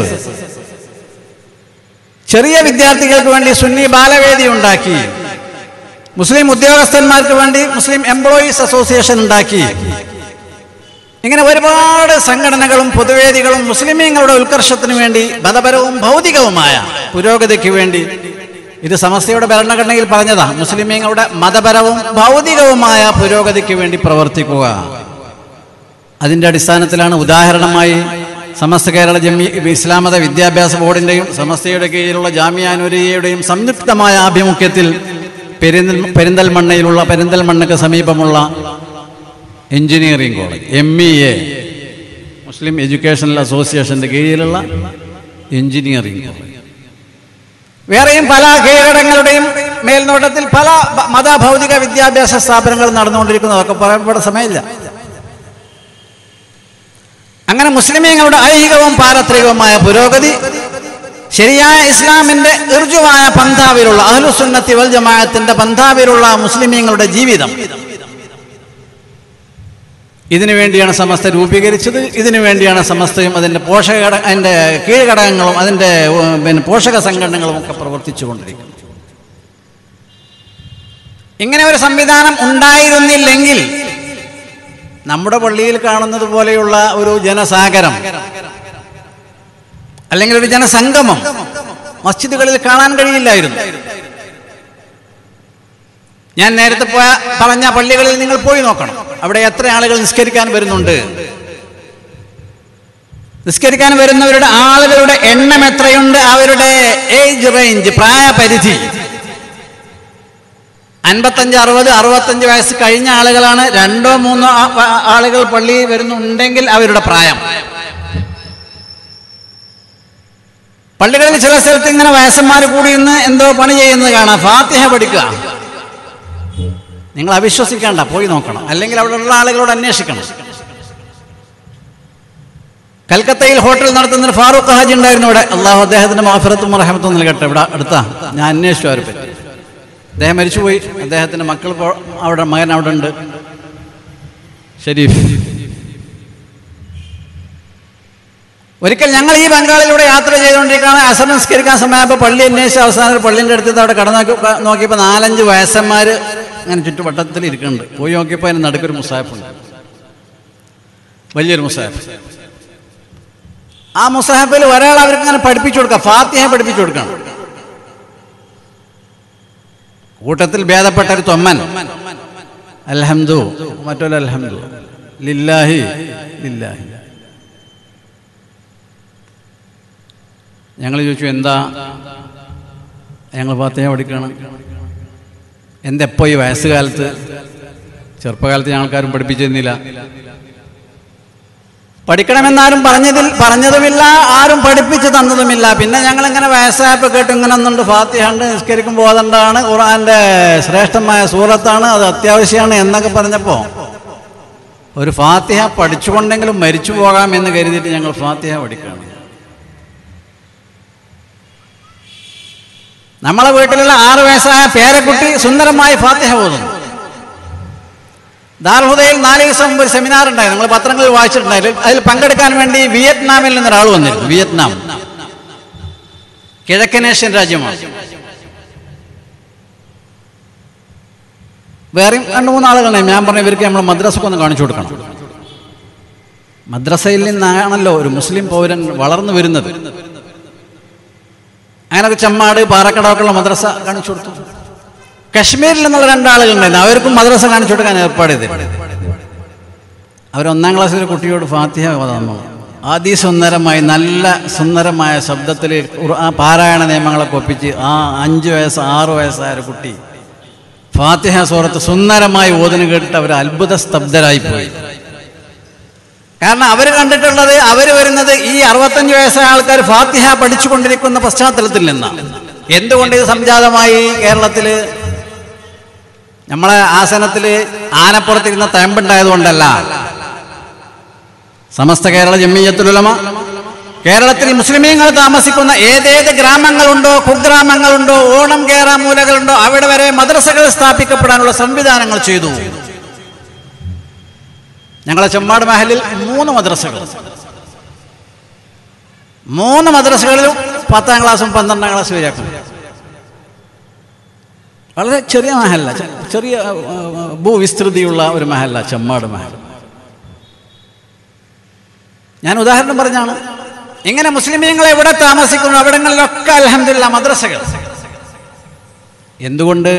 ചെറിയ വിദ്യാർത്ഥികൾക്ക് വേണ്ടി സുന്നി ബാലവേദി ഉണ്ടാക്കി. മുസ്ലിം ഉദ്യോഗസ്ഥന്മാർക്ക് വേണ്ടി മുസ്ലിം എംപ്ലോയീസ് അസോസിയേഷൻ ഉണ്ടാക്കി. ഇങ്ങനെ ഒരുപാട് സംഘടനകളും പൊതുവേദികളും മുസ്ലിമീങ്ങളുടെ ഉത്കർഷത്തിന് വേണ്ടി, മതപരവും ഭൗതികവുമായ പുരോഗതിക്ക് വേണ്ടി. ഇത് സമസ്തയുടെ ഭരണഘടനയിൽ പറഞ്ഞതാ, മുസ്ലിമീങ്ങളുടെ മതപരവും ഭൗതികവുമായ പുരോഗതിക്ക് വേണ്ടി പ്രവർത്തിക്കുക. അതിൻ്റെ അടിസ്ഥാനത്തിലാണ് ഉദാഹരണമായി സമസ്ത കേരള ഇസ്ലാം മത വിദ്യാഭ്യാസ ബോർഡിൻ്റെയും സമസ്തയുടെ കീഴിലുള്ള ജാമിയ നൂരിയയുടെയും സംയുക്തമായ ആഭിമുഖ്യത്തിൽ പെരിന്തൽമണ്ണയ്ക്ക് സമീപമുള്ള engineering college, MEA, Muslim educational അസോസിയേഷൻ്റെ കീഴിലുള്ള എഞ്ചിനീയറിംഗ് കോളേജ്. വേറെയും പല കീഴടങ്ങളുടെയും മേൽനോട്ടത്തിൽ പല മതഭൗതിക വിദ്യാഭ്യാസ സ്ഥാപനങ്ങൾ നടന്നുകൊണ്ടിരിക്കുന്നു. അതൊക്കെ പറയപ്പെട്ട സമയമില്ല. അങ്ങനെ മുസ്ലിമീങ്ങളുടെ ഐഹികവും പാരത്രികവുമായ പുരോഗതി, ശരിയായ ഇസ്ലാമിന്റെ ഋജുവായ പന്ഥാവിലുള്ള അഹ്ലുസുന്നത്തി വൽ ജമാഅത്തിന്റെ പന്ഥാവിലുള്ള മുസ്ലിമീങ്ങളുടെ ജീവിതം, ഇതിനു വേണ്ടിയാണ് സമസ്ത രൂപീകരിച്ചത്. ഇതിനു വേണ്ടിയാണ് സമസ്തയും അതിൻ്റെ അതിൻ്റെ കീഴ്ഘടകങ്ങളും അതിൻ്റെ പോഷക സംഘടനകളും ഒക്കെ പ്രവർത്തിച്ചു കൊണ്ടിരിക്കുന്നത്. ഇങ്ങനെ ഒരു സംവിധാനം ഉണ്ടായിരുന്നില്ലെങ്കിൽ നമ്മുടെ പള്ളിയിൽ കാണുന്നത് പോലെയുള്ള ഒരു ജനസാഗരം അല്ലെങ്കിൽ ഒരു ജനസംഗമം മസ്ജിദുകളിൽ കാണാൻ കഴിയില്ലായിരുന്നു. ഞാൻ നേരത്തെ പറഞ്ഞ പള്ളികളിൽ നിങ്ങൾ പോയി നോക്കണം. അവിടെ എത്ര ആളുകൾ നിസ്കരിക്കാൻ വരുന്നുണ്ട്. നിസ്കരിക്കാൻ വരുന്നവരുടെ ആളുകളുടെ എണ്ണം എത്രയുണ്ട്, അവരുടെ ഏജ് റേഞ്ച്, പ്രായപരിധി. 55, 60, 65 വയസ്സ് കഴിഞ്ഞ ആളുകളാണ്. 2-3 ആളുകൾ പള്ളിയിൽ വരുന്നുണ്ടെങ്കിൽ അവരുടെ പ്രായം. പള്ളികളിൽ ചില സ്ഥലത്ത് ഇങ്ങനെ വയസ്സന്മാർ കൂടി ഇന്ന് എന്തോ പണി ചെയ്യുന്നത് കാണാം. ഫാത്തിഹ പഠിക്കുക. നിങ്ങൾ അവിശ്വസിക്കേണ്ട, പോയി നോക്കണം. അല്ലെങ്കിൽ അവിടെ ഉള്ള ആളുകളോട് അന്വേഷിക്കണം. കൽക്കത്തയിൽ ഹോട്ടൽ നടത്തുന്നൊരു ഫാറൂഖ് ഹാജി ഉണ്ടായിരുന്നു ഇവിടെ. അള്ളാഹു അദ്ദേഹത്തിന്റെ മഗ്ഫിറത്തും റഹ്മത്തും നൽകട്ടെ. ഇവിടെ അടുത്താ, ഞാൻ അന്വേഷിച്ചു അവരെ പറ്റി. അദ്ദേഹം മരിച്ചുപോയി. അദ്ദേഹത്തിന്റെ മക്കൾ അവിടെ, മകൻ അവിടെ ഉണ്ട്, ഷരീഫ്. ഒരിക്കൽ ഞങ്ങൾ ഈ ബംഗാളിലൂടെ യാത്ര ചെയ്തുകൊണ്ടിരിക്കുകയാണ്. അസർ നിസ്കരിക്കാൻ സമയപ്പോൾ പള്ളി അന്വേഷിച്ച അവസാനം പള്ളിൻ്റെ അടുത്ത് അവിടെ നോക്കിയപ്പോൾ 4-5 വയസ്സന്മാർ അങ്ങനെ ചുറ്റുവട്ടത്തിൽ ഇരിക്കുന്നുണ്ട്. പോയി നോക്കിയപ്പോൾ അതിന് നടുക്കൊരു മുസാഫുണ്ട്, വലിയൊരു മുസാഫ്. ആ മുസാഫിൽ ഒരാൾ അവർക്ക് ഇങ്ങനെ പഠിപ്പിച്ചു കൊടുക്കുക, ഫാത്തിഹ പഠിപ്പിച്ചു കൊടുക്കണം. കൂട്ടത്തിൽ ഭേദപ്പെട്ട ഒരു തൊമ്മൻ, അൽഹംദു, മറ്റൊരു അൽഹംദു, ലില്ലാഹി ലില്ലാഹി. ഞങ്ങൾ ചോദിച്ചു, എന്താ? ഞങ്ങൾ ഫാത്തിഹ പഠിക്കണം. എന്തെപ്പോ ഈ വയസ്സുകാലത്ത്? ചെറുപ്പകാലത്ത് ഞങ്ങൾക്കാരും പഠിപ്പിച്ചിരുന്നില്ല. പഠിക്കണമെന്നാരും പറഞ്ഞതുമില്ല, ആരും പഠിപ്പിച്ചു തന്നതുമില്ല. പിന്നെ ഞങ്ങളിങ്ങനെ വയസ്സായപ്പോൾ കേട്ട് ഇങ്ങനെ ഒന്നുണ്ട്, ഫാത്തിഹ ഉണ്ട്, നിസ്കരിക്കുമ്പോൾ ഓതണ്ടാണ്, ഖുർആന്റെ ശ്രേഷ്ഠമായ സൂറത്താണ്, അത് അത്യാവശ്യമാണ് എന്നൊക്കെ പറഞ്ഞപ്പോൾ ഒരു ഫാത്തിഹ പഠിച്ചുകൊണ്ടെങ്കിലും മരിച്ചു പോകാം എന്ന് കരുതിയിട്ട് ഞങ്ങൾ ഫാത്തിഹ പഠിക്കണം. നമ്മളെ വീട്ടിലുള്ള 6 വയസ്സായ പേരക്കുട്ടി സുന്ദരമായി ഫാത്തിഹ ഓതുന്നു. ദാർഹുദയിൽ 4 ദിവസം മുമ്പ് ഒരു സെമിനാർ ഉണ്ടായിരുന്നു, നിങ്ങൾ പത്രങ്ങളിൽ വായിച്ചിട്ടുണ്ടായിരുന്നു. അതിൽ പങ്കെടുക്കാൻ വേണ്ടി വിയറ്റ്നാമിൽ നിന്നൊരാൾ വന്നിരുന്നു. വിയറ്റ്നാം കിഴക്കനേഷ്യൻ രാജ്യമാണ്. വേറെയും 2-3 ആളുകളെ ഞാൻ പറഞ്ഞു, ഇവർക്ക് നമ്മൾ മദ്രസക്കൊന്ന് കാണിച്ചു കൊടുക്കണം. മദ്രസയിൽ നിന്നാണല്ലോ ഒരു മുസ്ലിം പൗരൻ വളർന്നു വരുന്നത്. അങ്ങനൊക്കെ ചെമ്മാട് പാറക്കടമൊക്കെയുള്ള മദ്രസ കാണിച്ചു കൊടുത്തു. കശ്മീരിൽ നിന്നുള്ള 2 ആളുകളുണ്ടായിരുന്നു, അവർക്കും മദ്രസ കാണിച്ചു കൊടുക്കാൻ ഏർപ്പാട് ചെയ്തു. അവർ 1-ാം ക്ലാസ്സിലെ കുട്ടിയോട് ഫാത്തിഹ ഓതാന്നു. അതിസുന്ദരമായി നല്ല സുന്ദരമായ ശബ്ദത്തിൽ ആ പാരായണ നിയമങ്ങളൊക്കെ ഒപ്പിച്ച് ആ 5 വയസ്സ് 6 വയസ്സായ ഒരു കുട്ടി ഫാത്തിഹ സൂറത്ത് സുന്ദരമായി ഓതിന് കേട്ടിട്ട് അവർ അത്ഭുത സ്തബ്ധരായിപ്പോയി. കാരണം അവർ കണ്ടിട്ടുള്ളത്, അവർ വരുന്നത് ഈ 65 വയസ്സായ ആൾക്കാർ ഫാത്തിഹ പഠിച്ചുകൊണ്ടിരിക്കുന്ന പശ്ചാത്തലത്തിൽ നിന്നാണ്. എന്തുകൊണ്ട് ഇത് സംജാതമായി? കേരളത്തിൽ നമ്മളെ ആസനത്തിൽ ആനപ്പുറത്തിരുന്ന തഴമ്പുണ്ടായതുകൊണ്ടല്ല. സമസ്ത കേരള ജംഇയ്യത്തുൽ ഉലമ കേരളത്തിൽ മുസ്ലിമീങ്ങൾ താമസിക്കുന്ന ഏതേത് ഗ്രാമങ്ങളുണ്ടോ, കുഗ്രാമങ്ങളുണ്ടോ, ഓണം കേറാ മൂലകളുണ്ടോ അവിടെ വരെ മദ്രസകൾ സ്ഥാപിക്കപ്പെടാനുള്ള സംവിധാനങ്ങൾ ചെയ്തു. ഞങ്ങളെ ചെമ്മാട് മഹലിൽ 3 മദ്രസകൾ, 3 മദ്രസകളിലും 10-ാം ക്ലാസ്സും 12-ാം ക്ലാസ്സും വരെയാക്കും. വളരെ ചെറിയ മഹല്ല, ചെറിയ ഭൂവിസ്തൃതിയുള്ള ഒരു മഹല്ല ചെമ്മാട് മഹൽ. ഞാൻ ഉദാഹരണം പറഞ്ഞാണ്. ഇങ്ങനെ മുസ്ലിമീങ്ങൾ എവിടെ താമസിക്കുന്നു അവിടങ്ങളിലൊക്കെ അൽഹംദുലില്ലാ മദ്രസകൾ. എന്തുകൊണ്ട്?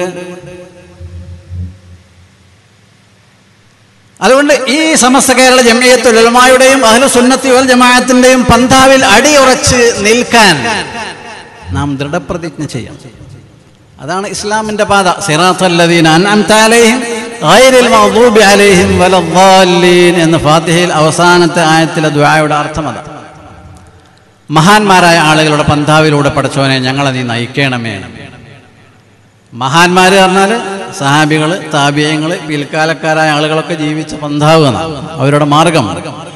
അതുകൊണ്ട് ഈ സമസ്ത കേരള ജംഇയ്യത്തുൽ ഉലമായുടെയും അഹ്ലുസുന്നത്തി വൽ ജമാഅത്തിന്റെയും പന്ഥാവിൽ അടിയുറച്ച് നിൽക്കാൻ നാം ദൃഢപ്രതിജ്ഞ ചെയ്യാം. അതാണ് ഇസ്ലാമിന്റെ പാത. സിറാത്തല്ലദീന അൻഅംത അലൈഹിം ഗൈറിൽ മഗ്ദൂബി അലൈഹിം വലദ്ദാല്ലീൻ എന്ന ഫാത്തിഹയിൽ അവസാനത്തെ ആയത്തിലെ ദുആയുടെ അർത്ഥം അതാണ്. മഹാന്മാരായ ആളുകളുടെ പന്ഥാവിലൂടെ പടച്ചോനെ ഞങ്ങളെ നീ നയിക്കണമേ. മഹാന്മാർ പറഞ്ഞാൽ സഹാബികൾ, താബിഈങ്ങൾ, പിൽക്കാലക്കാരായ ആളുകളൊക്കെ ജീവിച്ച പന്ഥാവ്, അവരുടെ മാർഗം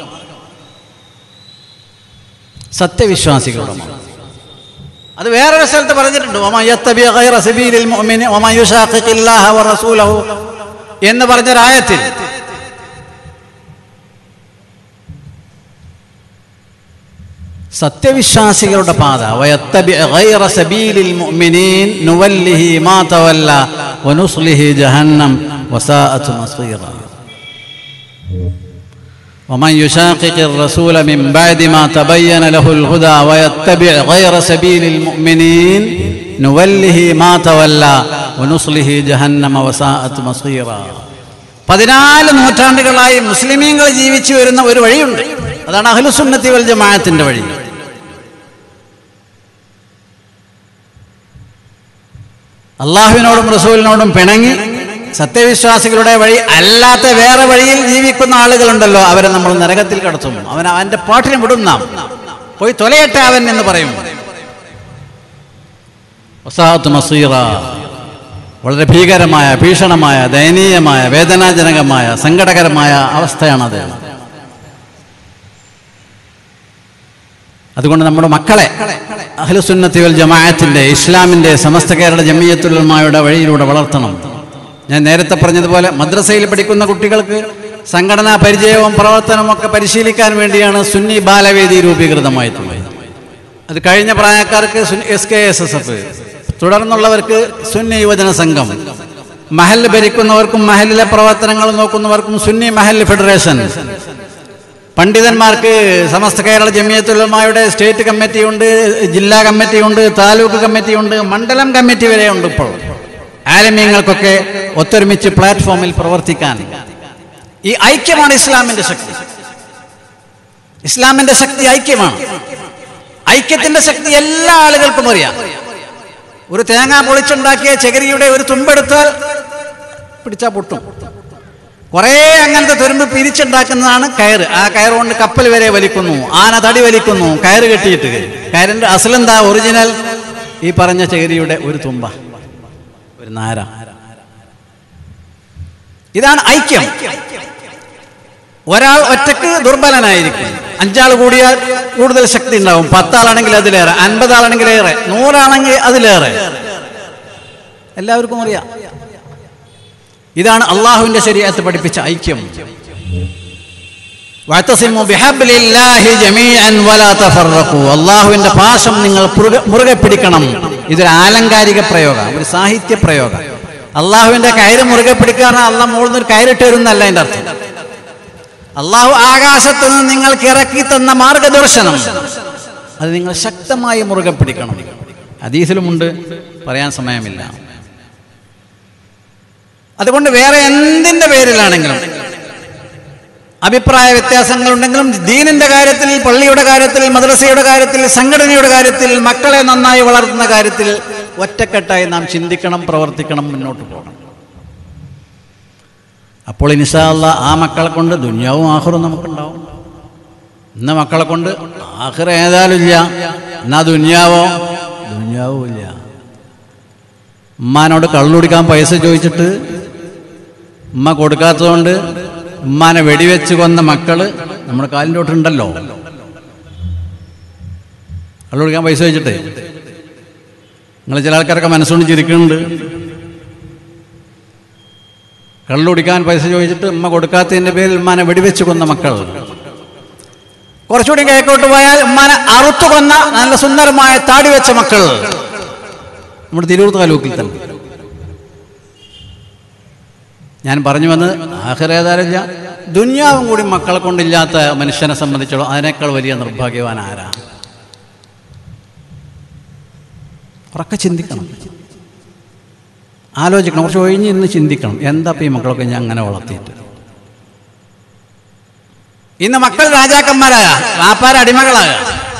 സത്യവിശ്വാസികളുടെ മാർഗം. അത് വേറൊരു സ്ഥലത്ത് പറഞ്ഞിട്ടുണ്ട്, വമൻ യത്തബി ഗൈറ സബീലിൽ മുഅ്മിനി വമൻ യുശാഖിഖില്ലാഹ വറസൂലഹു എന്ന് പറഞ്ഞൊരായത്തിൽ സത്യവിശ്വാസികളുടെ പാത വയത്തബി ഗൈറ സബീലിൽ മുഅ്മിനീൻ നുവല്ലിഹി മാ തവല്ല വനുസ്ലിഹി ജഹന്നം വസാഅത് മസീറ ومن يشاقق الرسول من بعد ما تبين له الهدى ويتبع غير سبيل المؤمنين نوله ما تولى ونصله جهنم وساءت مصيرا. 14 നൂറ്റാണ്ടുകളായി മുസ്ലിമീങ്ങൾ ജീവിച്ചു വരുന്ന ഒരു വഴിയുണ്ട്. അതാണ് അഹ്ലുസുന്നത്തി വൽ ജമാഅത്തിന്റെ വഴി. അള്ളാഹുവിനോടും റസൂലിനോടും പിണങ്ങി സത്യവിശ്വാസികളുടെ വഴി അല്ലാത്ത വേറെ വഴിയിൽ ജീവിക്കുന്ന ആളുകളുണ്ടല്ലോ, അവരെ നമ്മൾ നരകത്തിൽ കടത്തും. അവന്റെ പാട്ടിന് വിടും, നാം പോയി തൊലയട്ടെ അവൻ എന്ന് പറയും. വസാഅത്ത് മസീറ, വളരെ ഭീകരമായ, ഭീഷണമായ, ദയനീയമായ, വേദനാജനകമായ, സങ്കടകരമായ അവസ്ഥയാണത്. അതുകൊണ്ട് നമ്മുടെ മക്കളെ അഹ്ലുസുന്നത്തി വൽ ജമാഅത്തിന്റെ, ഇസ്ലാമിന്റെ, സമസ്ത കേരള ജംഇയ്യത്തുൽ ഉലമായുടെ വഴിയിലൂടെ വളർത്തണം. ഞാൻ നേരത്തെ പറഞ്ഞതുപോലെ മദ്രസയിൽ പഠിക്കുന്ന കുട്ടികൾക്ക് സംഘടനാ പരിചയവും പ്രവർത്തനവും ഒക്കെ പരിശീലിക്കാൻ വേണ്ടിയാണ് സുന്നി ബാലവേദി രൂപീകൃതമായിട്ടുള്ളത്. അത് കഴിഞ്ഞ പ്രായക്കാർക്ക് SKSSF, തുടർന്നുള്ളവർക്ക് സുന്നി യുവജന സംഘം, മഹല്ല് ഭരിക്കുന്നവർക്കും മഹല്ലിലെ പ്രവർത്തനങ്ങൾ നോക്കുന്നവർക്കും സുന്നി മഹല്ല് ഫെഡറേഷൻ, പണ്ഡിതന്മാർക്ക് സമസ്ത കേരള ജംഇയ്യത്തുൽ ഉലമായുടെ സ്റ്റേറ്റ് കമ്മിറ്റിയുണ്ട്, ജില്ലാ കമ്മിറ്റിയുണ്ട്, താലൂക്ക് കമ്മിറ്റിയുണ്ട്, മണ്ഡലം കമ്മിറ്റി വരെയുണ്ട്. ഇപ്പോൾ ആലിമീങ്ങൾക്കൊക്കെ ഒത്തൊരുമിച്ച് പ്ലാറ്റ്ഫോമിൽ പ്രവർത്തിക്കാൻ ഈ ഐക്യമാണ് ഇസ്ലാമിന്റെ ശക്തി. ഇസ്ലാമിന്റെ ശക്തി ഐക്യമാണ്. ഐക്യത്തിന്റെ ശക്തി എല്ലാ ആളുകൾക്കും അറിയാം. ഒരു തേങ്ങ പൊളിച്ചുണ്ടാക്കിയ ചകിരിയുടെ ഒരു തുമ്പെടുത്താൽ പിടിച്ചാൽ പൊട്ടും. കുറേ അങ്ങനത്തെ തുരുമ്പ് പിരിച്ചുണ്ടാക്കുന്നതാണ് കയറ്. ആ കയറ് കൊണ്ട് കപ്പൽ വരെ വലിക്കുന്നു, ആന തടി വലിക്കുന്നു, കയറ് കെട്ടിയിട്ട്. കയറിന്റെ അസലെന്താ? ഒറിജിനൽ ഈ പറഞ്ഞ ചകിരിയുടെ ഒരു തുമ്പ, ഒരു നാര. ഇതാണ് ഐക്യം. ഒരാൾ ഒറ്റക്ക് ദുർബലനായിരിക്കും, 5 ആൾ കൂടിയാൽ കൂടുതൽ ശക്തി ഉണ്ടാവും. 10 ആളാണെങ്കിൽ അതിലേറെ, 50 ആളാണെങ്കിൽ ഏറെ, 100 ആണെങ്കിൽ അതിലേറെ. എല്ലാവർക്കും അറിയാം. ഇതാണ് അള്ളാഹുവിന്റെ ശരീഅത്ത് പഠിപ്പിച്ച ഐക്യം. വഅതസിമു ബിഹബ്ലില്ലാഹി ജമീഅൻ വലാ തഫറഖു. അള്ളാഹുവിന്റെ പാശം നിങ്ങൾ മുറുകെ പിടിക്കണം. ഇതൊരു ആലങ്കാരിക പ്രയോഗം, ഒരു സാഹിത്യ പ്രയോഗം. അള്ളാഹുവിന്റെ കയറ് മുറുകെ പിടിക്കാറ് അള്ളാഹ് മുകളിൽ നിന്ന് ഒരു കയറിട്ട് വരുന്നല്ല അതിൻ്റെ അർത്ഥം. അള്ളാഹു ആകാശത്ത് നിന്ന് നിങ്ങൾക്ക് ഇറക്കി തന്ന മാർഗദർശനം അത് നിങ്ങൾ ശക്തമായി മുറുകെ പിടിക്കണം. ഹദീസിലുമുണ്ട്, പറയാൻ സമയമില്ല. അതുകൊണ്ട് വേറെ എന്തിൻ്റെ പേരിലാണെങ്കിലും അഭിപ്രായ വ്യത്യാസങ്ങളുണ്ടെങ്കിലും ദീനിന്റെ കാര്യത്തിൽ, പള്ളിയുടെ കാര്യത്തിൽ, മദ്രസയുടെ കാര്യത്തിൽ, സംഘടനയുടെ കാര്യത്തിൽ, മക്കളെ നന്നായി വളർത്തുന്ന കാര്യത്തിൽ ഒറ്റക്കെട്ടായി നാം ചിന്തിക്കണം, പ്രവർത്തിക്കണം, മുന്നോട്ട് പോകണം. അപ്പോൾ ഇൻഷാ അല്ലാഹ് ആ മക്കളെ കൊണ്ട് ദുനിയാവും ആഖിറവും നമുക്കുണ്ടാവും. ഇന്ന് മക്കളെ കൊണ്ട് ആഖിറ ഏതായാലും ഇല്ല, എന്നാ ദുനിയാവും ഇല്ല. ഉമ്മാനോട് കള്ളുടിക്കാൻ പൈസ ചോദിച്ചിട്ട് ഉമ്മ കൊടുക്കാത്തതുകൊണ്ട് ഉമ്മാനെ വെടിവെച്ച് കൊന്ന മക്കള് നമ്മുടെ കാലിൻ്റെ തൊട്ടുണ്ടല്ലോ. കള്ളുടിക്കാൻ പൈസ ചോദിച്ചിട്ട് നിങ്ങൾ ചില ആൾക്കാരൊക്കെ മനസ്സുകൊണ്ട് ചിരിക്കുന്നുണ്ട്. കള്ളുടിക്കാൻ പൈസ ചോദിച്ചിട്ട് ഉമ്മ കൊടുക്കാത്തതിൻ്റെ പേരിൽ ഉമ്മാനെ വെടിവെച്ച് കൊന്ന മക്കൾ. കുറച്ചുകൂടി കേക്കോട്ട് പോയാൽ ഉമ്മാനെ അറുത്തു കൊന്ന നല്ല സുന്ദരമായ താടി വെച്ച മക്കൾ നമ്മുടെ തിരൂർ താലൂക്കിൽ തന്നെ. ഞാൻ പറഞ്ഞു വന്നത് ആഖിറ ഏതായാലില്ല, ദുനിയാവും കൂടി മക്കളെ കൊണ്ടില്ലാത്ത മനുഷ്യനെ സംബന്ധിച്ചോളം അതിനേക്കാൾ വലിയ നിർഭാഗ്യവാൻ ആരാ? ഉറക്കെ ചിന്തിക്കണം, ആലോചിക്കണം, കുറച്ച് ഒഴിഞ്ഞ് ഇന്ന് ചിന്തിക്കണം. എന്താ ഈ മക്കളൊക്കെ ഞാൻ അങ്ങനെ വളർത്തിയിട്ട്? ഇന്ന് മക്കൾ രാജാക്കന്മാരായ, വാപ്പാരെ അടിമകളായ.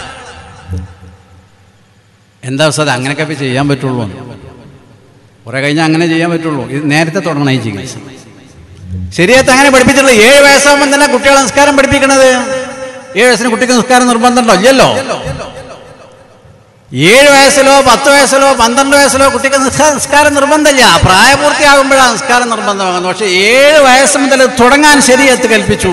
എന്താ സാർ അങ്ങനെയൊക്കെ ചെയ്യാൻ പറ്റുള്ളൂ? കുറെ കഴിഞ്ഞാൽ അങ്ങനെ ചെയ്യാൻ പറ്റുള്ളൂ. ഇത് നേരത്തെ തുടങ്ങണം ഈ ചികിത്സ. ശരിയത്ത് അങ്ങനെ പഠിപ്പിച്ചിട്ടുള്ളത് 7 വയസ്സാകുമ്പോൾ തന്നെ കുട്ടികളെ നിസ്കാരം പഠിപ്പിക്കണത്. 7 വയസ്സിന് കുട്ടിക്ക് നിസ്കാരം നിർബന്ധമുണ്ടോ? ഇല്ലല്ലോ. 7 വയസ്സിലോ 10 വയസ്സിലോ 12 വയസ്സിലോ കുട്ടിക്ക് നിസ്കാരം നിർബന്ധമില്ല. പ്രായപൂർത്തിയാകുമ്പോഴാണ് നിസ്കാരം നിർബന്ധമാകുന്നത്. പക്ഷെ 7 വയസ്സ് മുതൽ തുടങ്ങാൻ ശരീഅത്ത് കൽപ്പിച്ചു.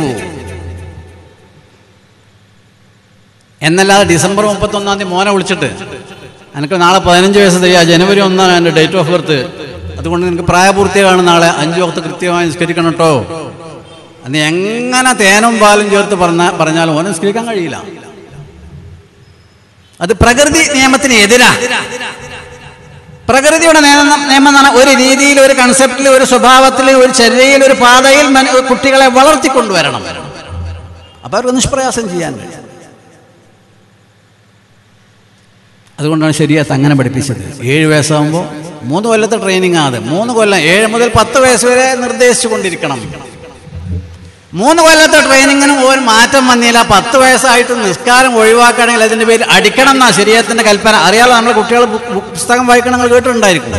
എന്നല്ലാതെ ഡിസംബർ 31 മോനെ വിളിച്ചിട്ട് എനിക്ക് നാളെ 15 വയസ്സ് തയ്യാ, ജനുവരി 1 എൻ്റെ ഡേറ്റ് ഓഫ് ബർത്ത്, അതുകൊണ്ട് നിനക്ക് പ്രായപൂർത്തിയാണ്, നാളെ 5 വക്ത് കൃത്യമായി നിസ്കരിക്കണം കേട്ടോ, അന്ന് എങ്ങനെ തേനും പാലും ചേർത്ത് പറഞ്ഞാലും ഓനെ നിസ്കരിക്കാൻ കഴിയില്ല. അത് പ്രകൃതി നിയമത്തിന് എതിരാ. പ്രകൃതിയുടെ നിയമം എന്ന് പറഞ്ഞാൽ ഒരു രീതിയിൽ, ഒരു കൺസെപ്റ്റിൽ, ഒരു സ്വഭാവത്തിൽ, ഒരു ചര്യയിൽ, ഒരു പാതയിൽ കുട്ടികളെ വളർത്തിക്കൊണ്ടുവരണം. അപ്പോൾ അവർക്ക് നിഷ്പ്രയാസം ചെയ്യാൻ കഴിയും. അതുകൊണ്ടാണ് ശരീഅത്ത് അങ്ങനെ പഠിപ്പിച്ചത്. 7 വയസ്സാകുമ്പോൾ 3 കൊല്ലത്തെ ട്രെയിനിങ് ആണ്. 3 കൊല്ലം 7 മുതൽ 10 വയസ്സ് വരെ നിർദ്ദേശിച്ചു കൊണ്ടിരിക്കണം. 3 കൊല്ലത്തെ ട്രെയിനിങ്ങിനും ഒരു മാറ്റം വന്നില്ല. 10 വയസ്സായിട്ട് നിസ്കാരം ഒഴിവാക്കുകയാണെങ്കിൽ അതിൻ്റെ പേര് അടിക്കണം എന്നാണ് ശരീഅത്തിൻ്റെ കൽപ്പന. അറിയാലോ, നമ്മളെ കുട്ടികൾ പുസ്തകം വായിക്കണം, നിങ്ങൾ കേട്ടിട്ടുണ്ടായിരിക്കും.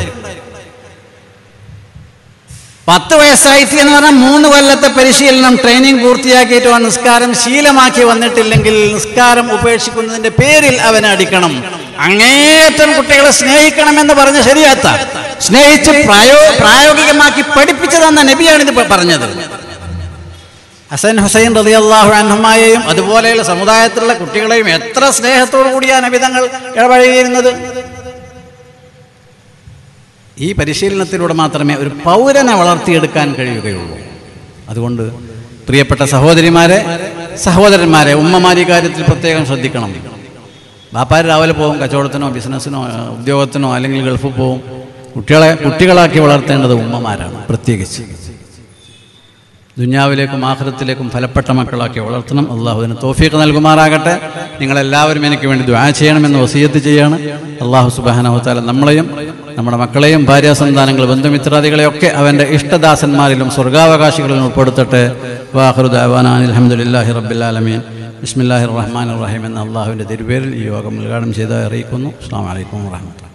10 വയസ്സായിട്ട് എന്ന് പറഞ്ഞാൽ 3 കൊല്ലത്തെ പരിശീലനം, ട്രെയിനിങ് പൂർത്തിയാക്കിയിട്ട് നിസ്കാരം ശീലമാക്കി വന്നിട്ടില്ലെങ്കിൽ നിസ്കാരം ഉപേക്ഷിക്കുന്നതിൻ്റെ പേരിൽ അവനെ അടിക്കണം. അങ്ങേറ്റം കുട്ടികളെ സ്നേഹിക്കണമെന്ന് പറഞ്ഞ ശരീഅത്ത് സ്നേഹിച്ച് പ്രായോഗികമാക്കി പഠിപ്പിച്ചതെന്ന നബിയാണ് ഇത് പറഞ്ഞത്. ഹസൻ ഹുസൈൻ റളിയല്ലാഹു അൻഹുമായെയും അതുപോലെയുള്ള സമുദായത്തിലുള്ള കുട്ടികളെയും എത്ര സ്നേഹത്തോടു കൂടിയാണ് നബി തങ്ങൾ ഇടപഴകിയിരുന്നത്. ഈ പരിശീലനത്തിലൂടെ മാത്രമേ ഒരു പൗരനെ വളർത്തിയെടുക്കാൻ കഴിയുകയുള്ളൂ. അതുകൊണ്ട് പ്രിയപ്പെട്ട സഹോദരിമാരെ, സഹോദരന്മാരെ, ഉമ്മമാരി കാര്യത്തിൽ പ്രത്യേകം ശ്രദ്ധിക്കണം. ബാപ്പാർ രാവിലെ പോകും കച്ചവടത്തിനോ ബിസിനസ്സിനോ ഉദ്യോഗത്തിനോ അല്ലെങ്കിൽ ഗൾഫിൽ പോകും. കുട്ടികളാക്കി വളർത്തേണ്ടത് ഉമ്മമാരാണ്. പ്രത്യേകിച്ച് ദുനിയാവിലേക്കും ആഖിറത്തിലേക്കും ഫലപ്പെട്ട മക്കളാക്കി വളർത്തണം. അള്ളാഹു അതിന് തൗഫീഖ് നൽകുമാറാകട്ടെ. നിങ്ങളെല്ലാവരും എനിക്ക് വേണ്ടി ദുആ ചെയ്യണമെന്ന് വസിയത്ത് ചെയ്യാണ്. അള്ളാഹു സുബ്ഹാനഹു വ തആല നമ്മളെയും നമ്മുടെ മക്കളെയും ഭാര്യാസന്താനങ്ങൾ ബന്ധുമിത്രാദികളെയൊക്കെ അവൻ്റെ ഇഷ്ടദാസന്മാരിലും സ്വർഗാവകാശികളിലും ഉൾപ്പെടുത്തട്ടെ. വാഖിറു ദഅവാനാ അൽഹംദുലില്ലാഹി റബ്ബിൽ ആലമീൻ. ബിസ്മില്ലാഹിർ റഹ്മാനിർ റഹീം എന്ന അള്ളാഹുവിൻ്റെ തിരുപേരിൽ ഈ യോഗം ഉദ്ഘാടനം ചെയ്ത് അറിയിക്കുന്നു. അസ്സലാമു അലൈക്കും വറഹ്മത്തുള്ളാഹി.